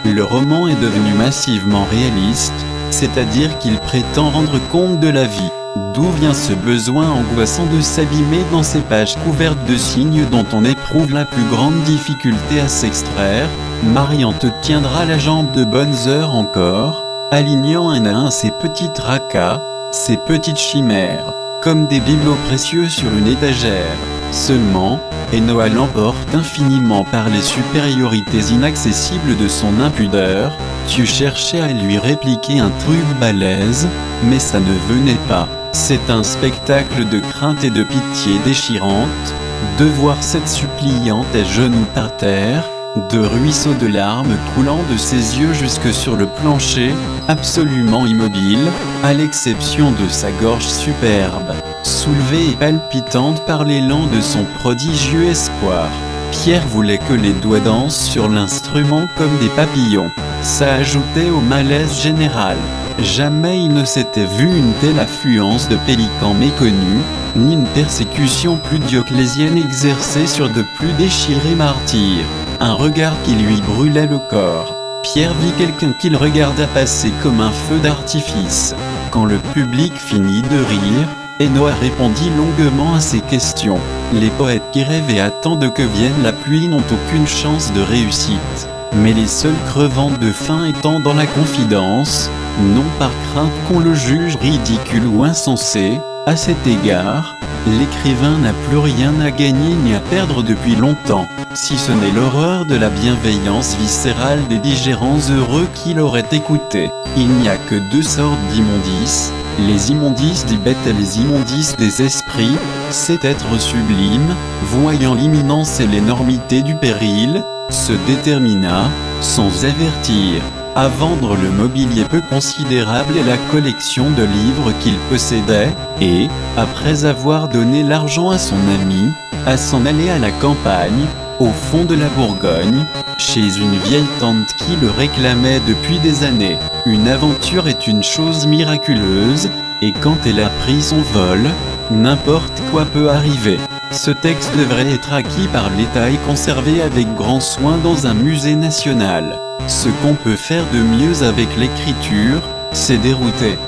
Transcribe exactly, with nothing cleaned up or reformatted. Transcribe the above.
Le roman est devenu massivement réaliste, c'est-à-dire qu'il prétend rendre compte de la vie. D'où vient ce besoin angoissant de s'abîmer dans ces pages couvertes de signes dont on éprouve la plus grande difficulté à s'extraire? Marian te tiendra la jambe de bonnes heures encore, alignant un à un ces petits tracas, ces petites chimères, comme des bibelots précieux sur une étagère. Seulement, Enoa l'emporte infiniment par les supériorités inaccessibles de son impudeur. Tu cherchais à lui répliquer un truc balèze, mais ça ne venait pas. C'est un spectacle de crainte et de pitié déchirante, de voir cette suppliante à genoux par terre, de ruisseaux de larmes coulant de ses yeux jusque sur le plancher, absolument immobile, à l'exception de sa gorge superbe, soulevée et palpitante par l'élan de son prodigieux espoir. Pierre voulait que les doigts dansent sur l'instrument comme des papillons. Ça ajoutait au malaise général. Jamais il ne s'était vu une telle affluence de pélicans méconnus, ni une persécution plus dioclésienne exercée sur de plus déchirés martyrs. Un regard qui lui brûlait le corps. Pierre vit quelqu'un qu'il regarda passer comme un feu d'artifice. Quand le public finit de rire, Enoa répondit longuement à ses questions. Les poètes qui rêvent et attendent que vienne la pluie n'ont aucune chance de réussite. Mais les seuls crevant de faim étant dans la confidence, non par crainte qu'on le juge ridicule ou insensé, à cet égard, l'écrivain n'a plus rien à gagner ni à perdre depuis longtemps, si ce n'est l'horreur de la bienveillance viscérale des digérants heureux qui l'auraient écouté. Il n'y a que deux sortes d'immondices, les immondices des bêtes et les immondices des esprits. Cet être sublime, voyant l'imminence et l'énormité du péril, se détermina, sans avertir, à vendre le mobilier peu considérable et la collection de livres qu'il possédait, et, après avoir donné l'argent à son ami, à s'en aller à la campagne, au fond de la Bourgogne, chez une vieille tante qui le réclamait depuis des années. Une aventure est une chose miraculeuse, et quand elle a pris son vol, n'importe quoi peut arriver. Ce texte devrait être acquis par l'État et conservé avec grand soin dans un musée national. Ce qu'on peut faire de mieux avec l'écriture, c'est dérouter.